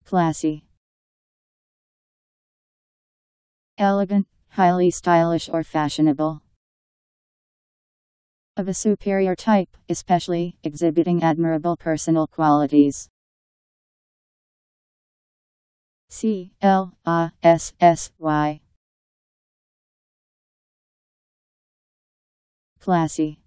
Classy. Elegant, highly stylish or fashionable. Of a superior type, especially exhibiting admirable personal qualities. Classy. Classy.